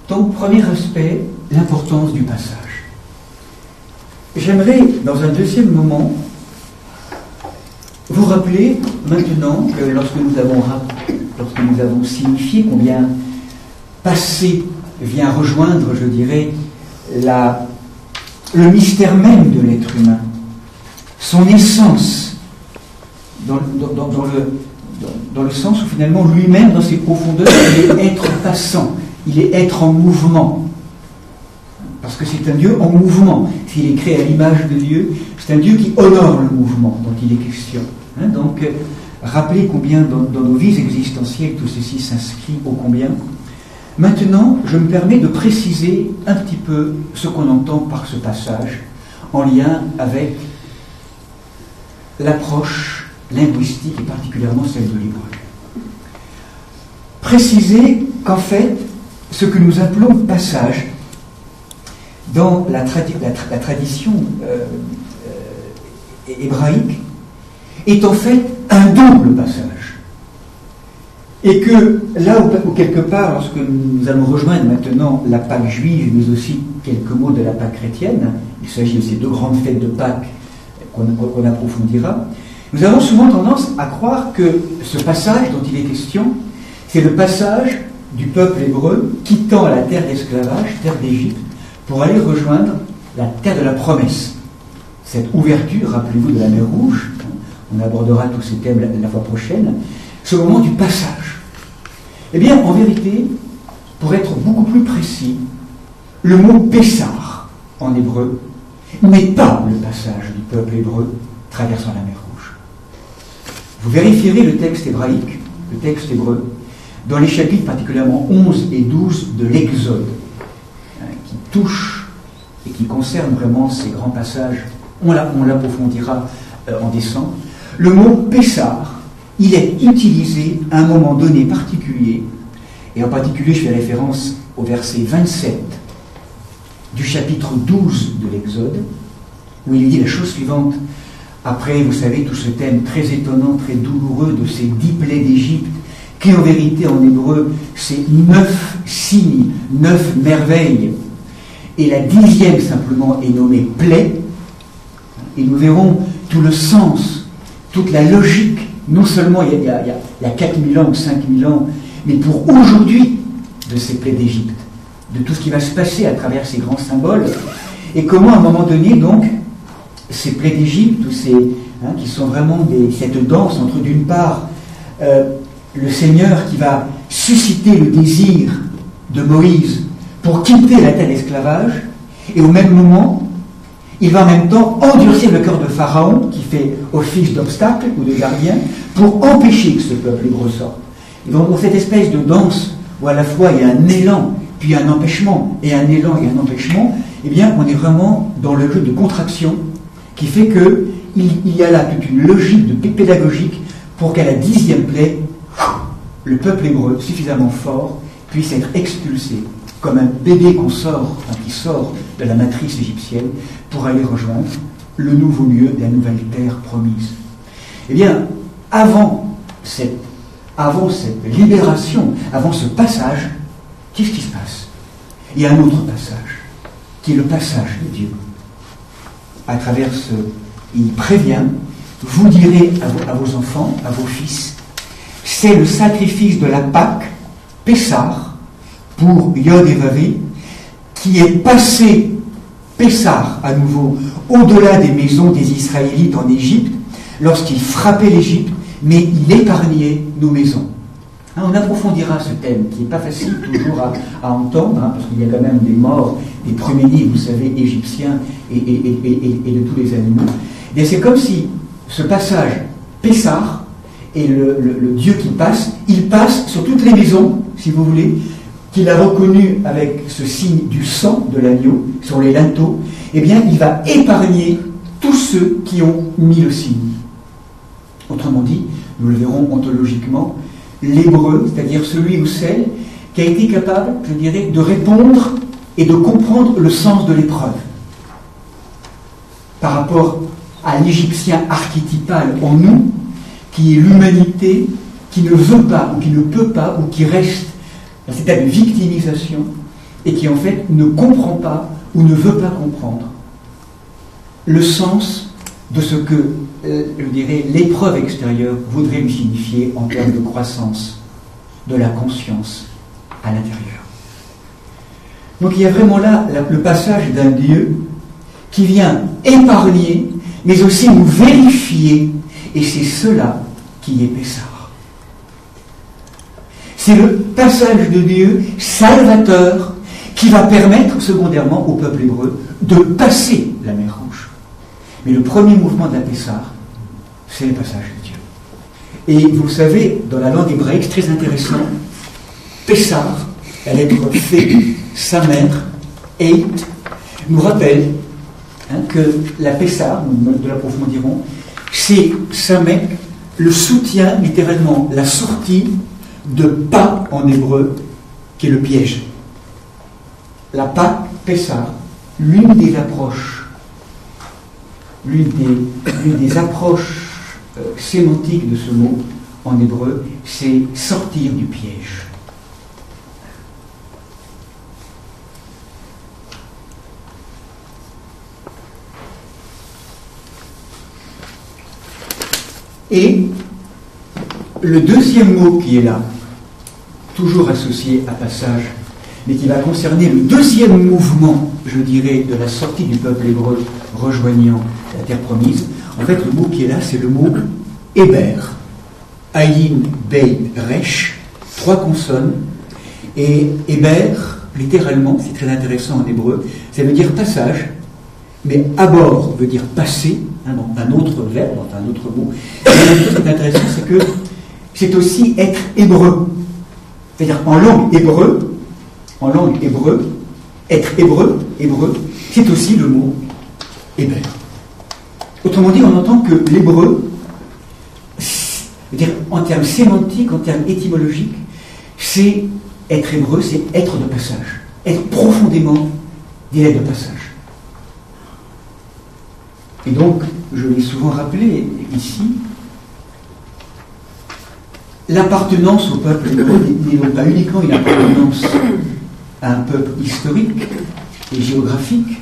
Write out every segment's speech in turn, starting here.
Donc, premier aspect, l'importance du passage. J'aimerais, dans un deuxième moment, vous rappeler maintenant que lorsque nous avons signifié combien passé vient rejoindre, je dirais, le mystère même de l'être humain, son essence, dans le sens où finalement lui-même, dans ses profondeurs, il est être passant, il est être en mouvement. Parce que c'est un Dieu en mouvement. S'il est créé à l'image de Dieu, c'est un Dieu qui honore le mouvement dont il est question. Donc, rappelez combien dans nos vies existentielles tout ceci s'inscrit ô combien. Maintenant, je me permets de préciser un petit peu ce qu'on entend par ce passage en lien avec l'approche linguistique et particulièrement celle de l'hébreu. Préciser qu'en fait, ce que nous appelons passage, dans la tradition hébraïque, est en fait un double passage. Et que là où quelque part, lorsque nous allons rejoindre maintenant la Pâque juive, mais aussi quelques mots de la Pâque chrétienne, il s'agit de ces deux grandes fêtes de Pâques qu'on approfondira, nous avons souvent tendance à croire que ce passage dont il est question, c'est le passage du peuple hébreu quittant la terre d'esclavage, terre d'Égypte, pour aller rejoindre la terre de la promesse. Cette ouverture, rappelez-vous, de la mer Rouge, on abordera tous ces thèmes la fois prochaine, ce moment du passage. Eh bien, en vérité, pour être beaucoup plus précis, le mot Pessar, en hébreu, n'est pas le passage du peuple hébreu traversant la mer Rouge. Vous vérifierez le texte hébraïque, le texte hébreu, dans les chapitres particulièrement 11 et 12 de l'Exode, qui touchent et qui concernent vraiment ces grands passages. On l'approfondira en décembre. Le mot Pessar, il est utilisé à un moment donné particulier, et en particulier je fais référence au verset 27 du chapitre 12 de l'Exode, où il dit la chose suivante, après, vous savez, tout ce thème très étonnant, très douloureux de ces 10 plaies d'Égypte, qui en vérité en hébreu, c'est 9 signes, 9 merveilles, et la 10e simplement est nommée plaie, et nous verrons tout le sens, toute la logique, non seulement il y a 4000 ans ou 5000 ans, mais pour aujourd'hui, de ces plaies d'Égypte, de tout ce qui va se passer à travers ces grands symboles, et comment à un moment donné, donc, ces plaies d'Égypte, qui sont vraiment cette danse entre d'une part le Seigneur qui va susciter le désir de Moïse pour quitter la terre d'esclavage, et au même moment, il va en même temps endurcir le cœur de Pharaon, qui fait office d'obstacle ou de gardien, pour empêcher que ce peuple hébreu sorte. Et donc, dans cette espèce de danse, où à la fois il y a un élan, puis un empêchement, et un élan et un empêchement, eh bien, on est vraiment dans le jeu de contraction, qui fait qu'il y a là toute une logique pédagogique pour qu'à la 10e plaie, le peuple hébreu, suffisamment fort, puisse être expulsé, comme un bébé qui sort de la matrice égyptienne, pour aller rejoindre le nouveau lieu de la nouvelle terre promise. Eh bien, avant cette libération, avant ce passage, qu'est-ce qui se passe? Il y a un autre passage, qui est le passage de Dieu. À travers il prévient, vous direz à vos enfants, à vos fils, c'est le sacrifice de la Pâque, Pessar, pour Yod et Vavé, qui est passé, Pessar à nouveau, au-delà des maisons des Israélites en Égypte, lorsqu'il frappait l'Égypte, mais il épargnait nos maisons. On approfondira ce thème, qui n'est pas facile toujours à entendre, parce qu'il y a quand même des morts, des premiers-nés, vous savez, égyptiens et de tous les animaux. Et c'est comme si ce passage, Pessar, et le Dieu qui passe, il passe sur toutes les maisons, si vous voulez, qu'il a reconnu avec ce signe du sang de l'agneau, sur les linteaux, eh bien, il va épargner tous ceux qui ont mis le signe. Autrement dit, nous le verrons ontologiquement, l'hébreu, c'est-à-dire celui ou celle qui a été capable, je dirais, de répondre et de comprendre le sens de l'épreuve. Par rapport à l'égyptien archétypal en nous, qui est l'humanité qui ne veut pas, ou qui ne peut pas, ou qui reste dans cet état de victimisation, et qui en fait ne comprend pas ou ne veut pas comprendre le sens de ce que, je dirais, l'épreuve extérieure voudrait lui signifier en termes de croissance de la conscience à l'intérieur. Donc il y a vraiment là le passage d'un Dieu qui vient épargner, mais aussi nous vérifier, et c'est cela qui est Pessah. C'est le passage de Dieu salvateur qui va permettre secondairement au peuple hébreu de passer la mer Rouge. Mais le premier mouvement de la Pessah, c'est le passage de Dieu. Et vous savez, dans la langue hébraïque, c'est très intéressant, Pessah, la lettre fait, sa mère, Eit, nous rappelle que la Pessah, nous l'approfondirons, c'est Samek, le soutien, littéralement la sortie de pas en hébreu, qui est le piège. La Pâque, Pessah, l'une des approches sémantiques de ce mot en hébreu, c'est sortir du piège. Et le deuxième mot qui est là, toujours associé à passage, mais qui va concerner le deuxième mouvement, je dirais, de la sortie du peuple hébreu rejoignant la terre promise, en fait, le mot qui est là, c'est le mot Héber. Ayin, Beit, Resh, 3 consonnes. Et Héber, littéralement, c'est très intéressant en hébreu, ça veut dire passage, mais abord veut dire passer, dans un autre verbe, dans un autre mot. Et la chose qui est intéressant, c'est que c'est aussi être hébreu. C'est-à-dire en langue hébreu, être hébreu, c'est aussi le mot Héber. Autrement dit, on entend que l'hébreu, en termes sémantiques, en termes étymologiques, c'est être hébreu, c'est être de passage, être profondément des lettres de passage. Et donc, je l'ai souvent rappelé ici, l'appartenance au peuple hébreu n'est donc pas uniquement une appartenance à un peuple historique et géographique,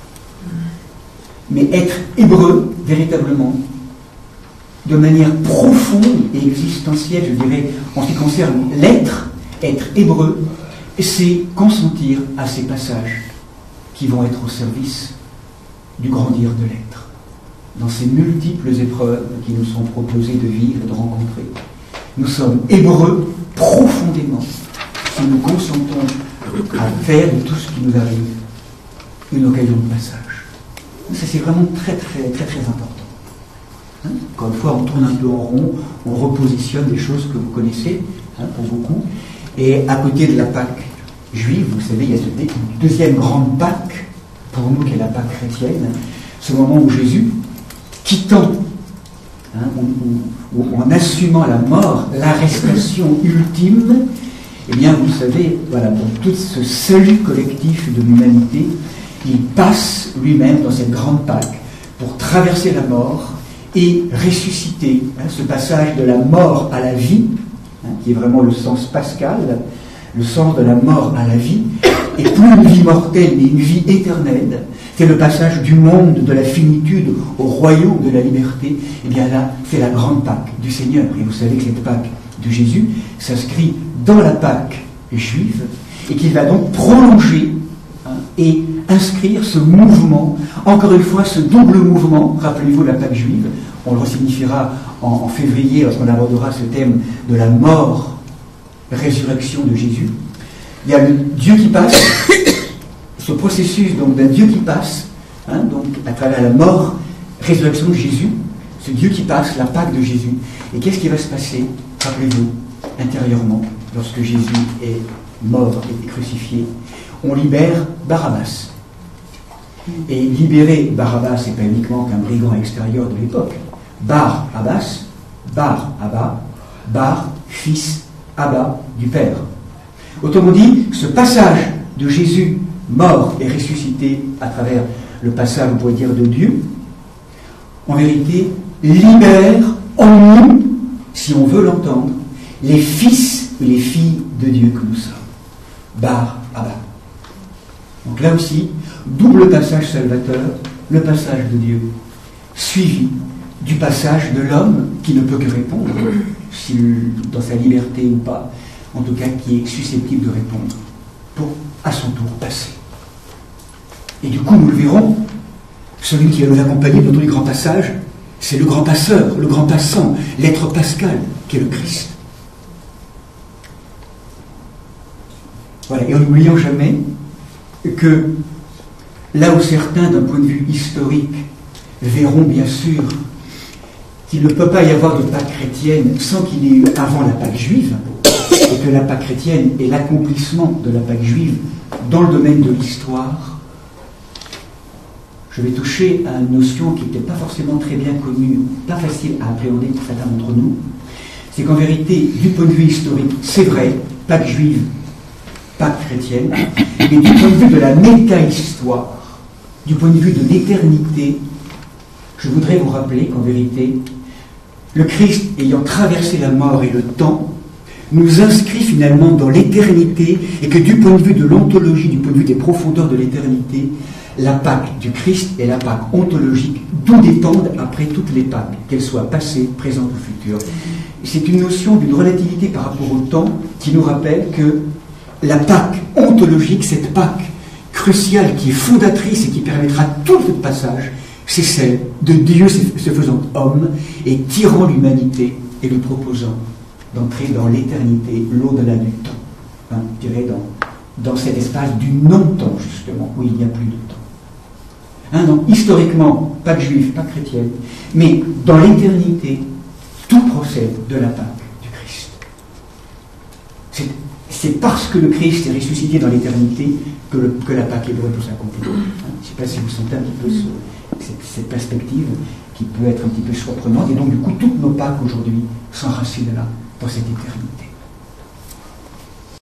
mais être hébreu, véritablement, de manière profonde et existentielle, je dirais, en ce qui concerne l'être, être hébreu, c'est consentir à ces passages qui vont être au service du grandir de l'être, dans ces multiples épreuves qui nous sont proposées de vivre, de rencontrer. Nous sommes hébreux profondément si nous consentons à faire de tout ce qui nous arrive une occasion de passage. Ça, c'est vraiment très important. Encore une fois, on tourne un peu en rond, on repositionne des choses que vous connaissez, pour beaucoup. Et à côté de la Pâque juive, vous savez, il y a cette deuxième grande Pâque, pour nous, qui est la Pâque chrétienne, ce moment où Jésus, quittant, ou en assumant la mort, l'arrestation ultime, eh bien, vous savez, voilà, pour tout ce salut collectif de l'humanité, il passe lui-même dans cette grande Pâque pour traverser la mort et ressusciter, ce passage de la mort à la vie, qui est vraiment le sens pascal, le sens de la mort à la vie, et plus une vie mortelle, mais une vie éternelle. C'est le passage du monde de la finitude au royaume de la liberté. Et bien là, c'est la grande Pâque du Seigneur. Et vous savez que cette Pâque de Jésus s'inscrit dans la Pâque juive, et qu'il va donc prolonger et inscrire ce mouvement, encore une fois, ce double mouvement. Rappelez-vous la Pâque juive, on le resignifiera en février lorsqu'on abordera ce thème de la mort, résurrection de Jésus. Il y a le Dieu qui passe, ce processus donc d'un Dieu qui passe, donc à travers la mort, résurrection de Jésus, ce Dieu qui passe, la Pâque de Jésus. Et qu'est-ce qui va se passer, rappelez-vous, intérieurement, lorsque Jésus est mort et crucifié? On libère Barabbas. Et libérer Barabbas, ce n'est pas uniquement qu'un brigand extérieur de l'époque. Bar Abbas, Bar Abba, Bar, fils, Abba, du Père. Autrement dit, ce passage de Jésus mort et ressuscité à travers le passage, on pourrait dire, de Dieu, en vérité, libère en nous, si on veut l'entendre, les fils et les filles de Dieu que nous sommes. Bar Abba. Donc là aussi, double passage salvateur, le passage de Dieu, suivi du passage de l'homme qui ne peut que répondre, dans sa liberté ou pas, en tout cas qui est susceptible de répondre, pour à son tour passer. Et du coup, nous le verrons, celui qui va nous accompagner dans tous les grands passages, c'est le grand passeur, le grand passant, l'être pascal, qui est le Christ. Voilà, et en n'oubliant jamais que là où certains, d'un point de vue historique, verront bien sûr qu'il ne peut pas y avoir de Pâque chrétienne sans qu'il y ait eu avant la Pâque juive, et que la Pâque chrétienne est l'accomplissement de la Pâque juive dans le domaine de l'histoire, je vais toucher à une notion qui n'était pas forcément très bien connue, pas facile à appréhender pour certains d'entre nous. C'est qu'en vérité, du point de vue historique, c'est vrai, Pâque juive, Pâque chrétienne, mais du point de vue de la méta-histoire, du point de vue de l'éternité, je voudrais vous rappeler qu'en vérité, le Christ, ayant traversé la mort et le temps, nous inscrit finalement dans l'éternité, et que du point de vue de l'ontologie, du point de vue des profondeurs de l'éternité, la Pâque du Christ est la Pâque ontologique, d'où dépendent après toutes les Pâques, qu'elles soient passées, présentes ou futures. C'est une notion d'une relativité par rapport au temps qui nous rappelle que la Pâque ontologique, cette Pâque cruciale qui est fondatrice et qui permettra tout le passage, c'est celle de Dieu se faisant homme et tirant l'humanité et lui proposant d'entrer dans l'éternité, l'au-delà du temps. Je dirais dans cet espace du non-temps, justement, où il n'y a plus de temps. Donc, historiquement, Pâque juive, Pâque chrétienne, mais dans l'éternité, tout procède de la Pâque du Christ. C'est parce que le Christ est ressuscité dans l'éternité que la Pâque hébraïque peut s'accomplir. Je ne sais pas si vous sentez un petit peu cette perspective qui peut être un petit peu surprenante. Et donc, du coup, toutes nos Pâques aujourd'hui s'enracinent là, dans cette éternité.